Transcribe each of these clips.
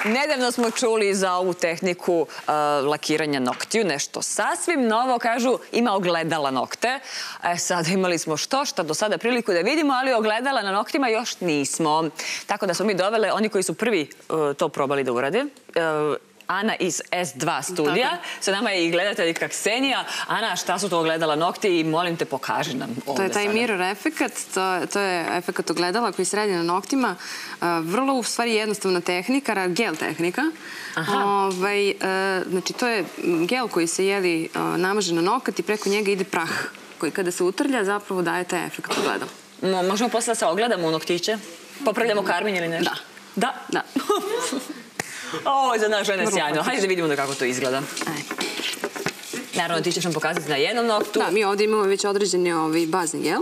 Nedavno smo čuli za ovu tehniku lakiranja noktiju, nešto sasvim novo, kažu, ima ogledala nokte. Sada imali smo što do sada priliku da vidimo, ali ogledala na noktima još nismo. Tako da smo mi dovele, oni koji su prvi to probali da urade, Ana iz S2 studija. Sa nama je i gledateljka Ksenija. Ana, šta su to ogledala nokti i molim te pokaži nam ovdje sada. To je taj mirror efekat, to je efekat ogledala koji se radi na noktima. Vrlo u stvari jednostavna tehnika, gel tehnika. Znači to je gel koji se namaže na nokat i preko njega ide prah koji kada se utrlja zapravo daje taj efekt ogledala. Možemo posle da se ogledamo u noktiće? Popravljamo karmin ili nešto? Da. Da? Ovo je za nas žene sjajno. Hajde da vidimo kako to izgleda. Naravno, ti ćeš nam pokazati na jednom noktu. Da, mi ovdje imamo već određeni bazni gel.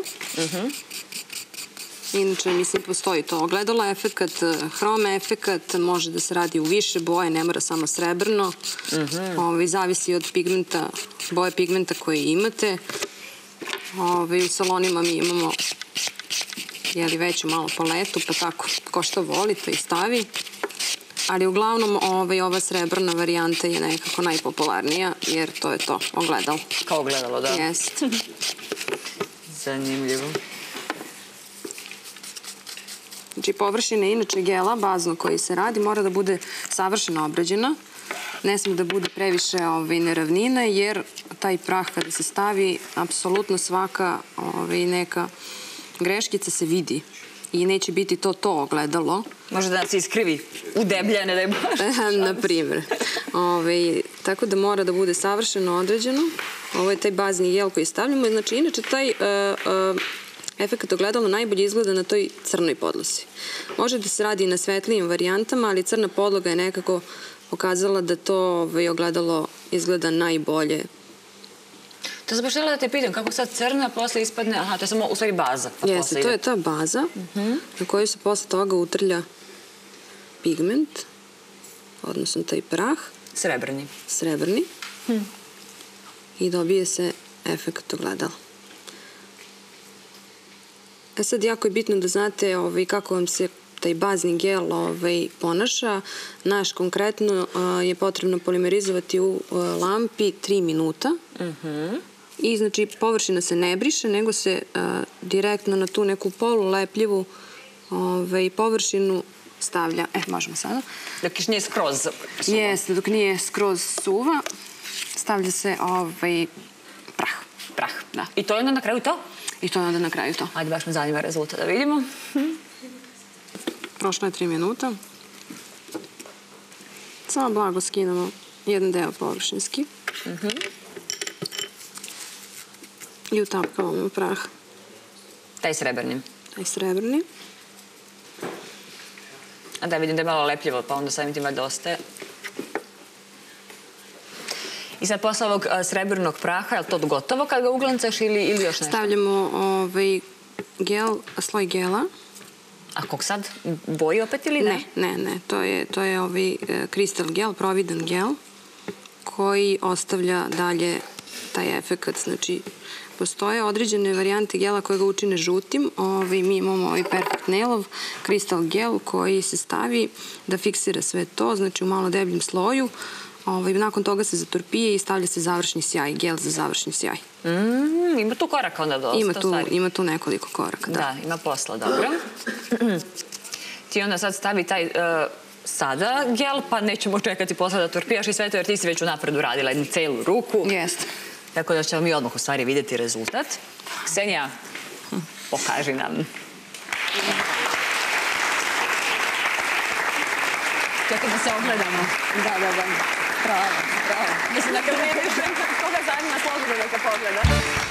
Inače, mislim, postoji to ogledalo efekat, hrom efekat, može da se radi u više boje, ne mora samo srebrno. Zavisi od pigmenta, boje pigmenta koje imate. U salonima mi imamo veću malo paletu, pa tako, ko što voli, to i stavi. Ali uglavnom ova srebrna varijanta je nekako najpopularnija, jer to je to, ogledalo. Kao ogledalo, da. Jest. Zanimljivo. Znači, površina inače gela, bazno koji se radi, mora da bude savršeno obrađena. Ne smije da bude previše neravnine, jer taj prah kada se stavi, apsolutno svaka neka greškica se vidi. I neće biti to ogledalo. Može da se iskrivi udebljene, da je baš. Naprimjer. Tako da mora da bude savršeno određeno. Ovo je taj bazni gel koji stavljamo. Znači, inače, taj efekt ogledala najbolje izgleda na toj crnoj podlozi. Može da se radi i na svetlijim varijantama, ali crna podloga je nekako pokazala da to ogledalo izgleda najbolje. To sam baš htjela da te pitam, kako sad crna posle ispadne, aha, to je samo u stvari baza. Jeste, to je ta baza na kojoj se posle toga utrlja pigment, odnosno taj prah. Srebrni. Srebrni. I dobije se efekt ogledala. Sad jako je bitno da znate kako vam se taj bazni gel ponaša. Naš konkretno je potrebno polimerizovati u lampi 3 minuta. I znači površina se ne briše, nego se direktno na tu neku polulepljivu površinu stavlja. Možemo sada. Dok još nije skroz suva. Jeste, dok nije skroz suva, stavlja se prah. Prah, da. I to je onda na kraju to? I to je onda na kraju to. Ajde, baš me zanima rezultat da vidimo. Prošlo je 3 minuta. Samo blago skinemo jedan deo površinski. I utapkavamo prah. Taj srebrni? Taj srebrni. A da, vidim da je malo lepljivo, pa onda samim tim valjda ostaje. I sad posle ovog srebrnog praha, je li to gotovo kad ga uglancaš ili još nešto? Stavljamo sloj gela. A kog sad? Boji opet ili ne? Ne. To je kristal gel, providan gel, koji ostavlja dalje taj efekt. Znači, postoje određene varijante gela koje ga učine žutim. Mi imamo Perfect Nailov kristal gel koji se stavi da fiksira sve to, znači u malo debljem sloju. Nakon toga se zatorpije i stavlja se završni sjaj, gel za završni sjaj. Ima tu koraka onda dosta? Ima tu nekoliko koraka, da. Da, ima posla, dobro. Ti onda sad stavi taj sada gel, pa nećemo čekati posle da torpijaš i sve to, jer ti si već unapred uradila jednu celu ruku. Jeste. Tako da ćemo mi odmah u stvari vidjeti rezultat. Ksenija, pokaži nam. Čekaj da se ogledamo. Da. Bravo. Mislim da kad ne vidim koga zanima, složno neka pogleda.